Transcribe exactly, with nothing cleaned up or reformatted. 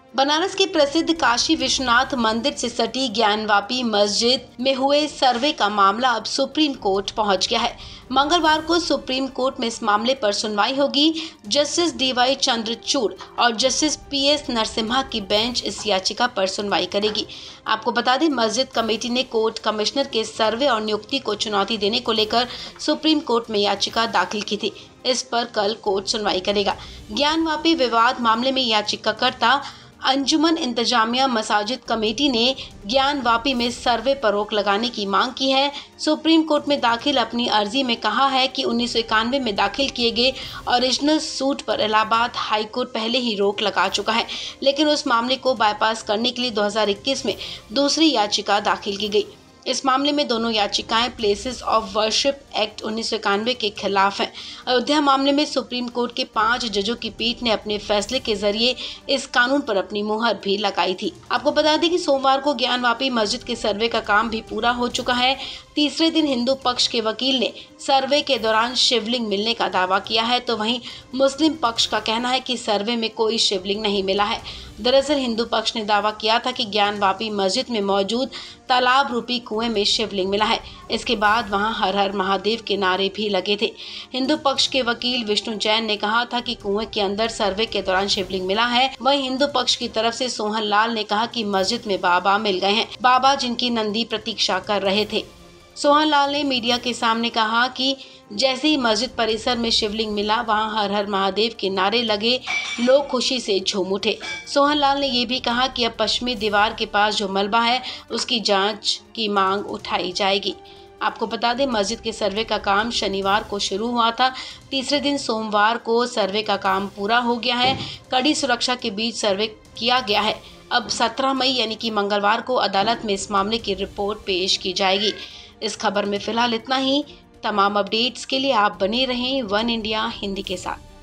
बनारस के प्रसिद्ध काशी विश्वनाथ मंदिर से सटी ज्ञानवापी मस्जिद में हुए सर्वे का मामला अब सुप्रीम कोर्ट पहुंच गया है। मंगलवार को सुप्रीम कोर्ट में इस मामले पर सुनवाई होगी। जस्टिस डी वाई चंद्रचूड़ और जस्टिस पी एस नरसिम्हा की बेंच इस याचिका पर सुनवाई करेगी। आपको बता दें, मस्जिद कमेटी ने कोर्ट कमिश्नर के सर्वे और नियुक्ति को चुनौती देने को लेकर सुप्रीम कोर्ट में याचिका दाखिल की थी। इस पर कल कोर्ट सुनवाई करेगा। ज्ञानवापी विवाद मामले में याचिकाकर्ता अंजुमन इंतजामिया मसाजिद कमेटी ने ज्ञानवापी में सर्वे पर रोक लगाने की मांग की है। सुप्रीम कोर्ट में दाखिल अपनी अर्जी में कहा है कि उन्नीस सौ इक्यानवे में दाखिल किए गए ओरिजिनल सूट पर इलाहाबाद हाई कोर्ट पहले ही रोक लगा चुका है, लेकिन उस मामले को बाईपास करने के लिए दो हज़ार इक्कीस में दूसरी याचिका दाखिल की गई। इस मामले में दोनों याचिकाएं प्लेसेस ऑफ वर्शिप एक्ट उन्नीस सौ इक्यानवे के खिलाफ हैं। अयोध्या मामले में सुप्रीम कोर्ट के पांच जजों की पीठ ने अपने फैसले के जरिए इस कानून पर अपनी मुहर भी लगाई थी। आपको बता दें कि सोमवार को ज्ञानवापी मस्जिद के सर्वे का काम भी पूरा हो चुका है। तीसरे दिन हिंदू पक्ष के वकील ने सर्वे के दौरान शिवलिंग मिलने का दावा किया है, तो वहीं मुस्लिम पक्ष का कहना है कि सर्वे में कोई शिवलिंग नहीं मिला है। दरअसल हिंदू पक्ष ने दावा किया था कि ज्ञानवापी मस्जिद में मौजूद तालाब रूपी कुएं में शिवलिंग मिला है। इसके बाद वहां हर हर महादेव के नारे भी लगे थे। हिंदू पक्ष के वकील विष्णु जैन ने कहा था कि कुएं के अंदर सर्वे के दौरान शिवलिंग मिला है। वहीं हिंदू पक्ष की तरफ से सोहन लाल ने कहा कि मस्जिद में बाबा मिल गए हैं, बाबा जिनकी नंदी प्रतीक्षा कर रहे थे। सोहन लाल ने मीडिया के सामने कहा कि जैसे ही मस्जिद परिसर में शिवलिंग मिला, वहां हर हर महादेव के नारे लगे, लोग खुशी से झूम उठे। सोहन लाल ने ये भी कहा कि अब पश्चिमी दीवार के पास जो मलबा है उसकी जांच की मांग उठाई जाएगी। आपको बता दें, मस्जिद के सर्वे का काम शनिवार को शुरू हुआ था। तीसरे दिन सोमवार को सर्वे का काम पूरा हो गया है। कड़ी सुरक्षा के बीच सर्वे किया गया है। अब सत्रह मई यानी कि मंगलवार को अदालत में इस मामले की रिपोर्ट पेश की जाएगी। इस खबर में फिलहाल इतना ही। तमाम अपडेट्स के लिए आप बने रहें वन इंडिया हिंदी के साथ।